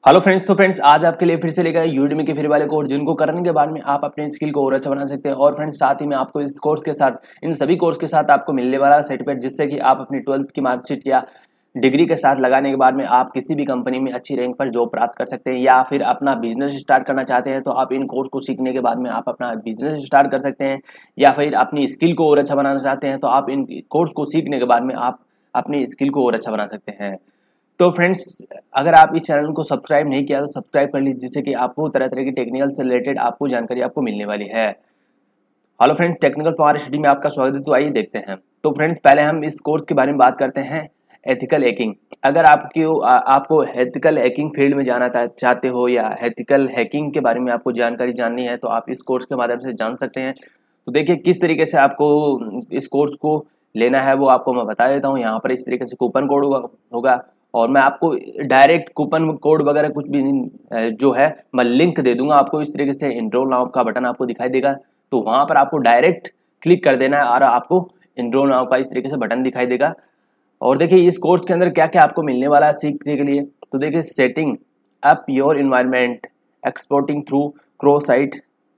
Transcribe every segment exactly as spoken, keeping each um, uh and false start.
Hello friends. तो friends आज आपके लिए फिर से लेकर यूडेमी के फ्री वाले कोर्स जिनको करने के बाद में आप अपने स्किल को और अच्छा बना सकते हैं। और फ्रेंड्स साथ ही में आपको इस कोर्स के साथ इन सभी कोर्स के साथ आपको मिलने वाला सर्टिफिकेट जिससे कि आप अपनी ट्वेल्थ की मार्कशीट या डिग्री के साथ लगाने के बाद में आप किसी भी कंपनी में अच्छी रैंक पर जॉब प्राप्त कर सकते हैं, या फिर अपना बिजनेस स्टार्ट करना चाहते हैं तो आप इन कोर्स को सीखने के बाद में आप अपना बिजनेस स्टार्ट कर सकते हैं, या फिर अपनी स्किल को और अच्छा बनाना चाहते हैं तो आप इन कोर्स को सीखने के बाद में आप अपनी स्किल को और अच्छा बना सकते हैं। तो फ्रेंड्स अगर आप इस चैनल को सब्सक्राइब नहीं किया तो सब्सक्राइब कर लीजिए, जिससे कि आपको तरह तरह की टेक्निकल से रिलेटेड आपको जानकारी आपको मिलने वाली है। Hello friends, technical power study में आपका स्वागत है। तो आइए देखते हैं। तो फ्रेंड्स पहले हम इस कोर्स के बारे में बात करते हैं, एथिकल हैकिंग। अगर आपकी आपको एथिकल हैकिंग फील्ड में जाना चाहते हो या एथिकल हैकिंग के बारे में आपको जानकारी जाननी है तो आप इस कोर्स के माध्यम से जान सकते हैं। तो देखिए किस तरीके से आपको इस कोर्स को लेना है वो आपको मैं बता देता हूँ। यहाँ पर इस तरीके से कूपन कोड होगा और मैं आपको डायरेक्ट कूपन कोड वगैरह कुछ भी नहीं जो है मैं लिंक दे दूंगा आपको। इस तरीके से इनरोल नाउ का बटन आपको दिखाई देगा, तो वहां पर आपको डायरेक्ट क्लिक कर देना है और आपको इनरोल नाउ का इस तरीके से बटन दिखाई देगा। और देखिए इस कोर्स के अंदर क्या क्या आपको मिलने वाला है सीखने के लिए। तो देखिए setting up your environment, exporting through cross site,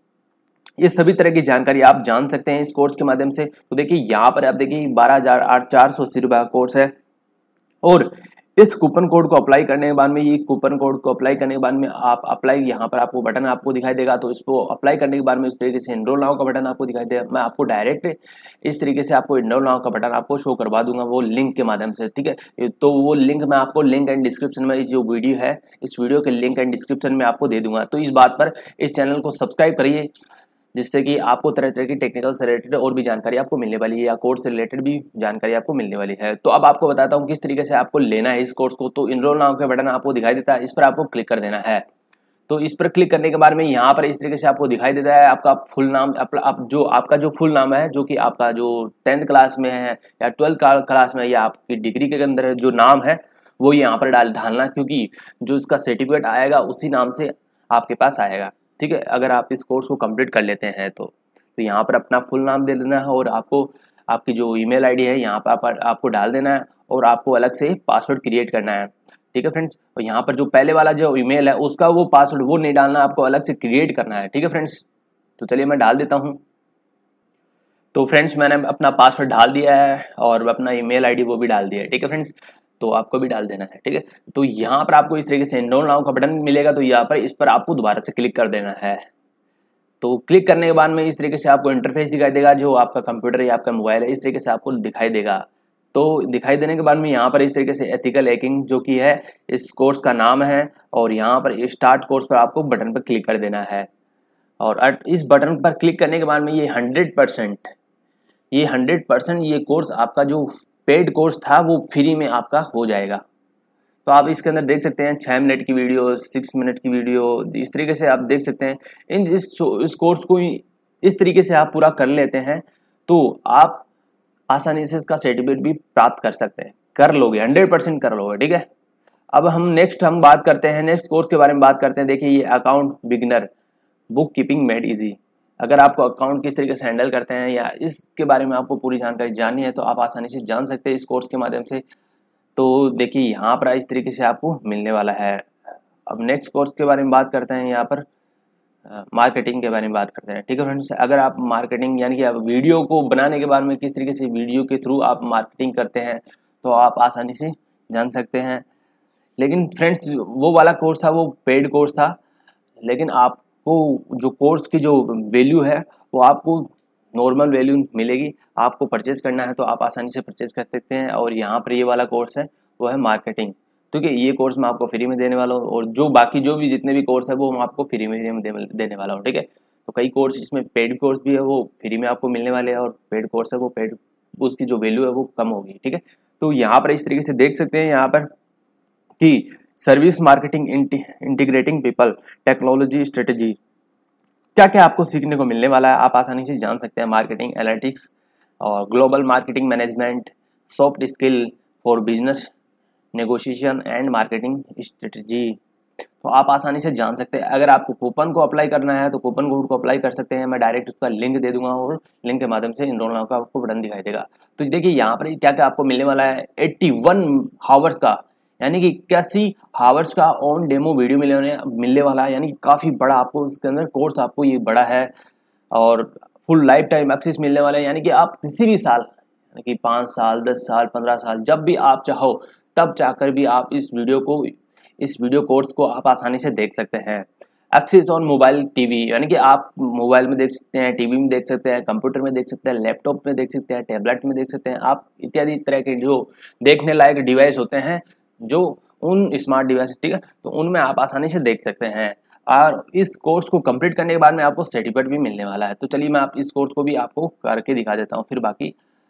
ये सभी तरह की जानकारी आप जान सकते हैं इस कोर्स के माध्यम से। तो देखिए यहाँ पर आप देखिए बारह हजार आठ चार सौ अस्सी रुपये का कोर्स है, और इस कूपन कोड को अप्लाई करने के बाद में ये कूपन कोड को अप्लाई करने के बाद में आप अप्लाई, यहाँ पर आपको बटन आपको दिखाई देगा, तो इसको अप्लाई करने के बाद में इस तरीके से इनरोल नाउ का बटन आपको दिखाई देगा। मैं आपको डायरेक्ट इस तरीके से आपको इनरोल नाउ का बटन आपको शो करवा दूंगा वो लिंक के माध्यम से, ठीक है। तो वो लिंक मैं आपको लिंक एंड डिस्क्रिप्शन में जो वीडियो है इस वीडियो के लिंक एंड डिस्क्रिप्शन में आपको दे दूंगा। तो इस बात पर इस चैनल को सब्सक्राइब करिए, जिससे कि आपको तरह तरह की टेक्निकल से रिलेटेड और भी जानकारी आपको मिलने वाली है, या कोर्स से रिलेटेड भी जानकारी आपको मिलने वाली है। तो अब आपको बताता हूँ किस तरीके से आपको लेना है इस कोर्स को। तो इनरोल नाउ का बटन आपको दिखाई देता है, इस पर आपको क्लिक कर देना है। तो इस पर क्लिक करने के बाद में यहाँ पर इस तरीके से आपको दिखाई देता है आपका फुल नाम, आप, आप जो आपका जो फुल नाम है, जो कि आपका जो टेंथ क्लास में है या ट्वेल्थ क्लास में या आपकी डिग्री के अंदर जो नाम है वो यहाँ पर डाल ढालना, क्योंकि जो इसका सर्टिफिकेट आएगा उसी नाम से आपके पास आएगा, ठीक है। अगर आप इस कोर्स को कंप्लीट कर लेते हैं तो तो यहाँ पर अपना फुल नाम दे देना है, और आपको आपकी जो ईमेल आईडी है यहाँ पर आप, आपको डाल देना है, और आपको अलग से पासवर्ड क्रिएट करना है, ठीक है फ्रेंड्स। और यहाँ पर जो पहले वाला जो ईमेल है उसका वो पासवर्ड वो नहीं डालना, आपको अलग से क्रिएट करना है, ठीक है फ्रेंड्स। तो चलिए मैं डाल देता हूँ। तो फ्रेंड्स मैंने अपना पासवर्ड डाल दिया है और अपना ईमेल आईडी वो भी डाल दिया है, ठीक है फ्रेंड्स। तो आपको भी डाल देना है, ठीक है। तो यहाँ पर आपको इस तरीके से इनरोल नाउ का बटन मिलेगा, तो यहाँ पर इस पर आपको दोबारा से क्लिक कर देना है। तो क्लिक करने के बाद में इस तरीके से आपको इंटरफेस दिखाई देगा, जो आपका कंप्यूटर या आपका मोबाइल है इस तरीके से आपको दिखाई देगा। तो दिखाई देने के बाद में यहाँ पर इस तरीके से एथिकल हैकिंग जो कि है इस कोर्स का नाम है, और यहाँ पर स्टार्ट कोर्स पर आपको बटन पर क्लिक कर देना है। और इस बटन पर क्लिक करने के बाद में ये हंड्रेड परसेंट ये हंड्रेड परसेंट ये कोर्स आपका जो पेड कोर्स था वो फ्री में आपका हो जाएगा। तो आप इसके अंदर देख सकते हैं छः मिनट की वीडियो, सिक्स मिनट की वीडियो, इस तरीके से आप देख सकते हैं। इन इस इस कोर्स को इस तरीके से आप पूरा कर लेते हैं तो आप आसानी से इसका सर्टिफिकेट भी प्राप्त कर सकते हैं, कर लोगे, हंड्रेड परसेंट कर लोगे, ठीक है। अब हम नेक्स्ट हम बात करते हैं, नेक्स्ट कोर्स के बारे में बात करते हैं। देखिए ये account beginner bookkeeping made easy. अगर आपको अकाउंट किस तरीके से हैंडल करते हैं या इसके बारे में आपको पूरी जानकारी जाननी है तो आप आसानी से जान सकते हैं इस कोर्स के माध्यम से। तो देखिए यहाँ पर इस तरीके से आपको मिलने वाला है। अब नेक्स्ट कोर्स के बारे में बात करते हैं, यहाँ पर मार्केटिंग के बारे में बात करते हैं, ठीक है फ्रेंड्स। अगर आप मार्केटिंग यानी कि आप वीडियो को बनाने के बारे में किस तरीके से वीडियो के थ्रू आप मार्केटिंग करते हैं तो आप आसानी से जान सकते हैं। लेकिन फ्रेंड्स वो वाला कोर्स था वो पेड कोर्स था, लेकिन आपको जो कोर्स की जो वैल्यू है वो आपको नॉर्मल वैल्यू मिलेगी। आपको परचेज करना है तो आप आसानी से परचेज कर सकते हैं। और यहाँ पर ये वाला कोर्स है वो है मार्केटिंग, ठीक है। ये कोर्स मैं आपको फ्री में देने वाला हूँ, और जो बाकी जो भी जितने भी कोर्स है वो मैं आपको फ्री में देने वाला हूँ, ठीक है। तो कई कोर्स इसमें पेड कोर्स भी है वो फ्री में आपको मिलने वाले हैं, और पेड कोर्स है वो पेड उसकी जो वैल्यू है वो कम होगी, ठीक है। तो यहाँ पर इस तरीके से देख सकते हैं यहाँ पर कि service marketing integrating people technology strategy, क्या क्या आपको सीखने को मिलने वाला है आप आसानी से जान सकते हैं। मार्केटिंग एनालिटिक्स और global marketing management, soft skill for business negotiation and marketing strategy, तो आप आसानी से जान सकते हैं। अगर आपको कूपन को अप्लाई करना है तो कूपन कोड को अप्लाई कर सकते हैं, मैं डायरेक्ट उसका लिंक दे दूंगा और लिंक के माध्यम से इनरोल नाउ का आपको बटन दिखाई देगा। तो देखिए यहाँ पर क्या क्या आपको मिलने वाला है, इक्यासी हावर्स का यानी कि इक्यासी हावर्स का ऑन डेमो वीडियो मिलने मिलने वाला है, यानी कि काफ़ी बड़ा आपको इसके अंदर कोर्स आपको ये बड़ा है और फुल लाइफ टाइम एक्सेस मिलने वाला है। यानी कि आप किसी भी साल, यानी कि पाँच साल, दस साल, पंद्रह साल, जब भी आप चाहो तब जाकर भी आप इस वीडियो को इस वीडियो कोर्स को आप आसानी से देख सकते हैं। एक्सेस ऑन मोबाइल टीवी, यानी कि आप मोबाइल में देख सकते हैं, टीवी में देख सकते हैं, कंप्यूटर में देख सकते हैं, लैपटॉप में देख सकते हैं, टैबलेट में देख सकते हैं, आप इत्यादि तरह के जो देखने लायक डिवाइस होते हैं, जो उन स्मार्ट डिवाइस, ठीक है, तो उनमें आप आसानी से देख सकते हैं। और इस कोर्स को कंप्लीट करने के बाद में आपको सर्टिफिकेट भी मिलने वाला है। तो चलिए मैं आप इस कोर्स को भी आपको करके दिखा देता हूँ, फिर बाकी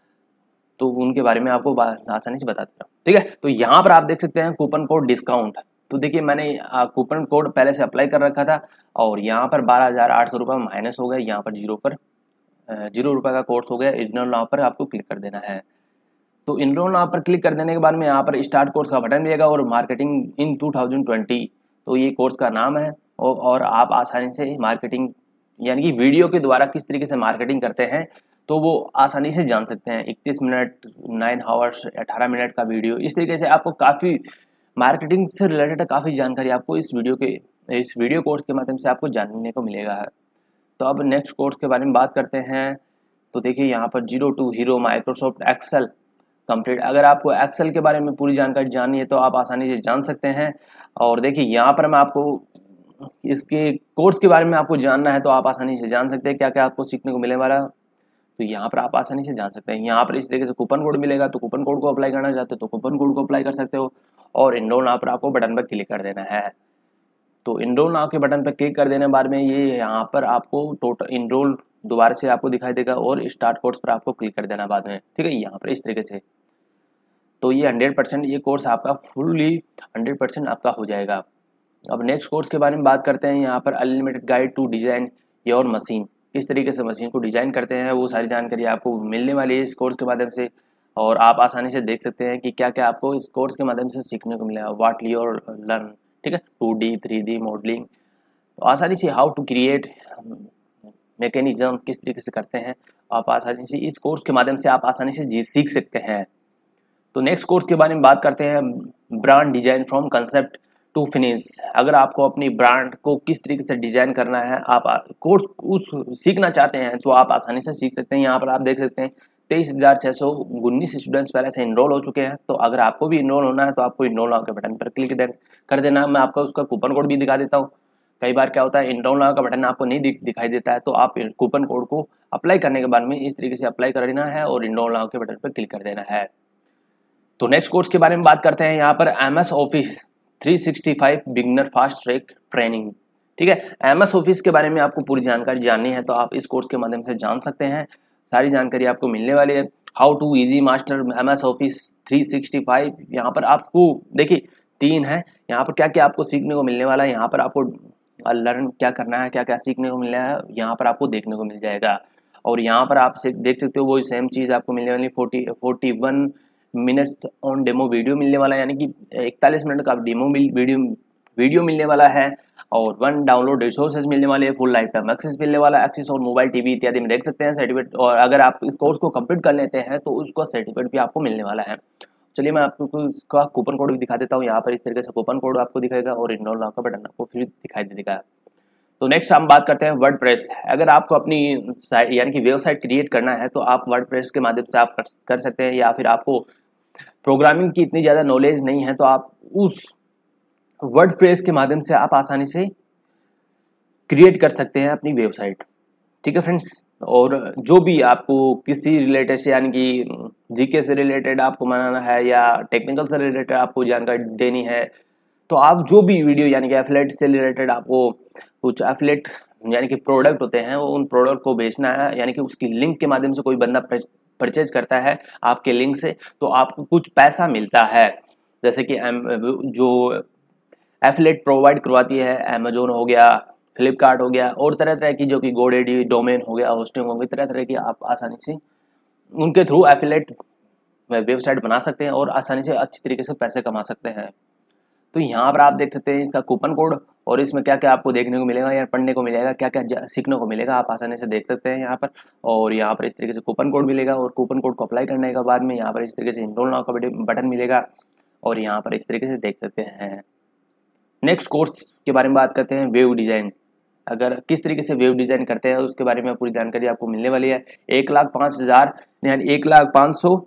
तो उनके बारे में आपको आसानी से बता देता हूँ, ठीक है। तो यहाँ पर आप देख सकते हैं कूपन कोड डिस्काउंट। तो देखिए मैंने कूपन कोड पहले से अप्लाई कर रखा था और यहाँ पर बारह हज़ार आठ सौ रुपये माइनस हो गए, यहाँ पर जीरो पर जीरो रुपये का कोर्स हो गया। इग्नोर नाउ पर आपको क्लिक कर देना है। तो इनरोल नाउ पर क्लिक कर देने के बाद में यहाँ पर स्टार्ट कोर्स का बटन मिलेगा और marketing in two thousand twenty, तो ये कोर्स का नाम है। और, और आप आसानी से मार्केटिंग यानी कि वीडियो के द्वारा किस तरीके से मार्केटिंग करते हैं तो वो आसानी से जान सकते हैं। इकतीस मिनट, नाइन आवर्स, अठारह मिनट का वीडियो, इस तरीके से आपको काफ़ी मार्केटिंग से रिलेटेड काफ़ी जानकारी आपको इस वीडियो के इस वीडियो कोर्स के माध्यम से आपको जानने को मिलेगा। तो अब नेक्स्ट कोर्स के बारे में बात करते हैं। तो देखिए यहाँ पर zero to hero Microsoft Excel complete. अगर आपको एक्सेल के बारे में पूरी जानकारी जाननी है तो आप आसानी से जान सकते हैं। और देखिए यहाँ पर मैं आपको इसके कोर्स के बारे में आपको जानना है तो आप आसानी से जान सकते हैं क्या क्या आपको सीखने को मिलने वाला। तो यहाँ पर आप आसानी से जान सकते हैं। यहाँ पर इस तरीके से कूपन कोड मिलेगा, तो कूपन कोड को अप्लाई करना चाहते हो तो कूपन कोड को अप्लाई कर सकते हो। और इनरोल नाउ पर आपको बटन पर क्लिक कर देना है। तो इनरोल नाउ के बटन पर क्लिक कर देने के बाद में ये यहाँ पर आपको टोटल इनरोल दोबारा से आपको दिखाई देगा और स्टार्ट कोर्स पर आपको क्लिक कर देना बाद में, ठीक है, यहाँ पर इस तरीके से। तो ये हंड्रेड परसेंट ये कोर्स आपका फुल्ली हंड्रेड परसेंट आपका हो जाएगा। अब नेक्स्ट कोर्स के बारे में बात करते हैं। यहाँ पर unlimited guide to design your machine, किस तरीके से मशीन को डिजाइन करते हैं वो सारी जानकारी आपको मिलने वाली है इस कोर्स के माध्यम से। और आप आसानी से देख सकते हैं कि क्या क्या आपको इस कोर्स के माध्यम से सीखने को मिलेगा। व्हाट योर लर्न, ठीक है, two D three D modelling, तो आसानी से हाउ टू क्रिएट मैकेनिज्म किस तरीके से करते हैं आप आसानी से इस कोर्स के माध्यम से आप आसानी से सीख सकते हैं। तो नेक्स्ट कोर्स के बारे में बात करते हैं। Brand design from concept to finish. अगर आपको अपनी ब्रांड को किस तरीके से डिजाइन करना है, आप कोर्स उस सीखना चाहते हैं तो आप आसानी से सीख सकते हैं। यहाँ पर आप देख सकते हैं तेईस हजार छः सौ उन्नीस स्टूडेंट्स पहले से इनरोल हो चुके हैं। तो अगर आपको भी इनरोल होना है तो आपको इनरोल नाउ के बटन पर क्लिक कर देना। मैं आपको उसका कूपन कोड भी दिखा देता हूँ। कई बार क्या होता है इनरोल नाउ का बटन आपको नहीं दिखाई देता है, तो आप कूपन कोड को अप्लाई करने के बाद में इस तरीके से अप्लाई कर देना है और इनरोल नाउ के बटन पर क्लिक कर देना है। तो नेक्स्ट कोर्स के बारे में बात करते हैं। यहाँ पर M S Office three sixty five beginner fast track training, ठीक है। एम एस ऑफिस के बारे में आपको पूरी जानकारी जाननी है तो आप इस कोर्स के माध्यम से जान सकते हैं। सारी जानकारी आपको मिलने वाली है। How to easy master M S Office three sixty five, यहाँ पर आपको देखिए तीन है। यहाँ पर क्या क्या आपको सीखने को मिलने वाला है, यहाँ पर आपको लर्न क्या करना है, क्या क्या सीखने को मिल रहा है, यहाँ पर आपको देखने को मिल जाएगा। और यहाँ पर आप देख सकते हो वो सेम चीज़ आपको मिलने वाली forty forty one minutes on demo video मिलने वाला है, यानी कि इकतालीस मिनट का डेमो वीडियो वीडियो मिलने वाला है। और वन डाउनलोड रिसोर्सेज मिलने वाले हैं, फुल लाइफ टाइम एक्सेस मिलने वाला है, एक्सेस और मोबाइल टीवी इत्यादि में देख सकते हैं सर्टिफिकेट। और अगर आप इस कोर्स को कंप्लीट कर लेते हैं तो उसका सर्टिफिकेट भी आपको मिलने वाला है। चलिए मैं आपको इसका कूपन कोड भी दिखा देता हूँ। यहाँ पर इस तरीके से कूपन कोड आपको दिखाएगा और इनरोल नाउ का बटन आपको फिर दिखाई देगा। तो नेक्स्ट हम बात करते हैं वर्डप्रेस। अगर आपको अपनी साइट यानी कि वेबसाइट क्रिएट करना है तो आप वर्डप्रेस के माध्यम से आप कर सकते हैं, या फिर आपको प्रोग्रामिंग की इतनी ज़्यादा नॉलेज नहीं है तो आप उस वर्डप्रेस के माध्यम से आप आसानी से क्रिएट कर सकते हैं अपनी वेबसाइट, ठीक है फ्रेंड्स। और जो भी आपको किसी रिलेटेड से यानी कि जीके से रिलेटेड आपको बनाना है या टेक्निकल से रिलेटेड आपको जानकारी देनी है तो आप जो भी वीडियो यानी कि एफिलेट से रिलेटेड आपको कुछ एफिलेट यानी कि प्रोडक्ट होते हैं वो उन प्रोडक्ट को बेचना है, यानी कि उसकी लिंक के माध्यम से कोई बंदा परचेज करता है आपके लिंक से तो आपको कुछ पैसा मिलता है। जैसे कि जो एफिलेट प्रोवाइड करवाती है अमेजोन हो गया, फ्लिपकार्ट हो गया और तरह तरह की जो कि गोडेडी डोमेन हो गया, होस्टिंग हो गई, तरह तरह की आप आसानी से उनके थ्रू एफिलेट वेबसाइट बना सकते हैं और आसानी से अच्छी तरीके से पैसे कमा सकते हैं। तो यहाँ पर आप देख सकते हैं इसका कूपन कोड और इसमें क्या क्या आपको देखने को मिलेगा या पढ़ने को मिलेगा, क्या क्या सीखने को मिलेगा, आप आसानी से देख सकते हैं यहाँ पर। और यहाँ पर इस तरीके से कूपन कोड मिलेगा और कूपन कोड को अप्लाई करने के बाद में यहाँ पर इस तरीके से इनरोल नाउ का बटन मिलेगा और यहाँ पर इस तरीके से देख सकते हैं। नेक्स्ट कोर्स के बारे में बात करते हैं, वेव डिज़ाइन। अगर किस तरीके से वेव डिज़ाइन करते हैं उसके बारे में पूरी जानकारी आपको मिलने वाली है। एक लाख पाँच हज़ार यानी एक लाख पाँच सौ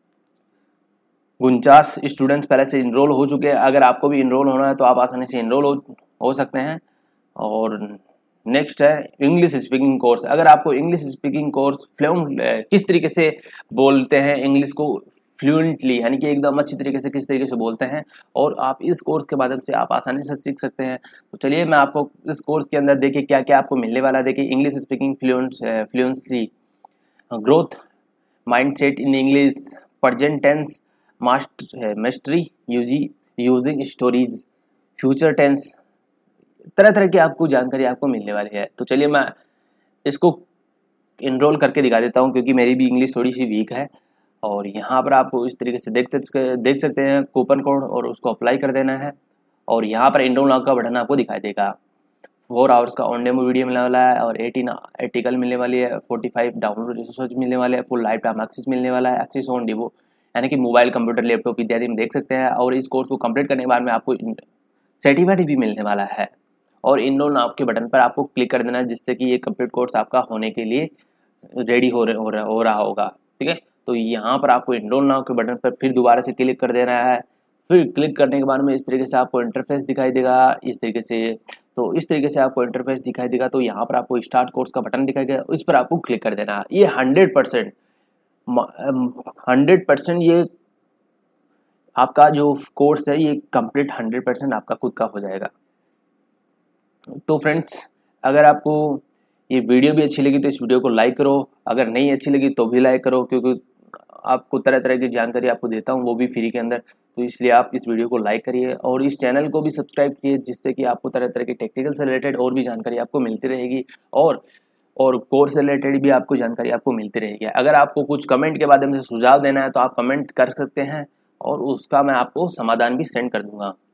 उनचास स्टूडेंट्स पहले से इनरोल हो चुके हैं। अगर आपको भी इनरोल होना है तो आप आसानी से इनरोल हो, हो सकते हैं। और नेक्स्ट है इंग्लिश स्पीकिंग कोर्स। अगर आपको इंग्लिश स्पीकिंग कोर्स फ्लुएंट किस तरीके से बोलते हैं इंग्लिश को फ्लुएंटली, यानी कि एकदम अच्छी तरीके से किस तरीके से बोलते हैं, और आप इस कोर्स के माध्यम से आप आसानी से सीख सकते हैं। तो चलिए मैं आपको इस कोर्स के अंदर देखिए क्या क्या आपको मिलने वाला है। देखिए English speaking fluent fluency, growth mindset in English, present tense mastery using stories, future tense, तरह तरह की आपको जानकारी आपको मिलने वाली है। तो चलिए मैं इसको इनरोल करके दिखा देता हूँ, क्योंकि मेरी भी इंग्लिश थोड़ी सी वीक है। और यहाँ पर आपको इस तरीके से देखते देख सकते हैं कूपन कोड, और उसको अप्लाई कर देना है। और यहाँ पर इनरोल नाउ का बटन आपको दिखाई देगा। फोर आवर्स का ऑन डेमो वीडियो मिलने वाला है, और एटीन आर्टिकल मिलने वाली है, फोर्टी फाइव डाउनलोड रिसोर्स मिलने वाले हैं, फुल लाइफ टाइम एक्सेस मिलने वाला है, एक्सेस ऑन डिवो यानी कि मोबाइल, कंप्यूटर, लैपटॉप इत्यादि में देख सकते हैं। और इस कोर्स को कंप्लीट करने के बाद में आपको सर्टिफिकेट भी मिलने वाला है। और इनरोल नाउ के बटन पर आपको क्लिक कर देना है, जिससे कि ये कंप्लीट कोर्स आपका होने के लिए रेडी हो रहा हो रहा हो रहा होगा। ठीक है, तो यहाँ पर आपको इनरोल नाउ के बटन पर फिर दोबारा से क्लिक कर देना है। फिर क्लिक करने के बाद में इस तरीके से आपको इंटरफेस दिखाई देगा, इस तरीके से तो इस तरीके से आपको इंटरफेस दिखाई देगा। तो यहाँ पर आपको स्टार्ट कोर्स का बटन दिखाई देगा, इस पर आपको क्लिक कर देना है। ये हंड्रेड परसेंट हंड्रेड परसेंट ये आपका जो कोर्स है ये कंप्लीट हंड्रेड परसेंट आपका खुद का हो जाएगा। तो फ्रेंड्स, अगर आपको ये वीडियो भी अच्छी लगी तो इस वीडियो को लाइक करो, अगर नहीं अच्छी लगी तो भी लाइक करो, क्योंकि आपको तरह तरह की जानकारी आपको देता हूँ वो भी फ्री के अंदर। तो इसलिए आप इस वीडियो को लाइक करिए और इस चैनल को भी सब्सक्राइब कीजिए, जिससे कि आपको तरह तरह की टेक्निकल से रिलेटेड और भी जानकारी आपको मिलती रहेगी, और और कोर्स से रिलेटेड भी आपको जानकारी आपको मिलती रहेगी। अगर आपको कुछ कमेंट के माध्यम से सुझाव देना है तो आप कमेंट कर सकते हैं, और उसका मैं आपको समाधान भी सेंड कर दूंगा।